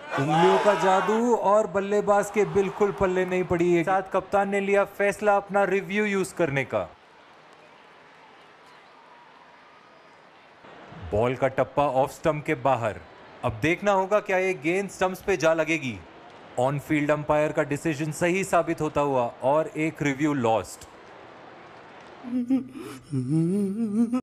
उंगलियों का जादू और बल्लेबाज के बिल्कुल पल्ले नहीं पड़ी। एक साथ कप्तान ने लिया फैसला अपना रिव्यू यूज करने का। बॉल का टप्पा ऑफ स्टंप के बाहर। अब देखना होगा क्या ये गेंद स्टंप्स पे जा लगेगी। ऑन फील्ड अंपायर का डिसीजन सही साबित होता हुआ और एक रिव्यू लॉस्ट।